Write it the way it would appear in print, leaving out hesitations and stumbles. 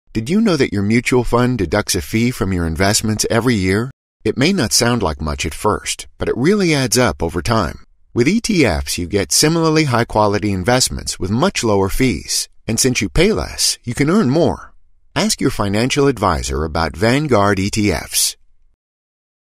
Did you know that your mutual fund deducts a fee from your investments every year? It may not sound like much at first, but it really adds up over time. With ETFs, you get similarly high-quality investments with much lower fees. And since you pay less, you can earn more. Ask your financial advisor about Vanguard ETFs.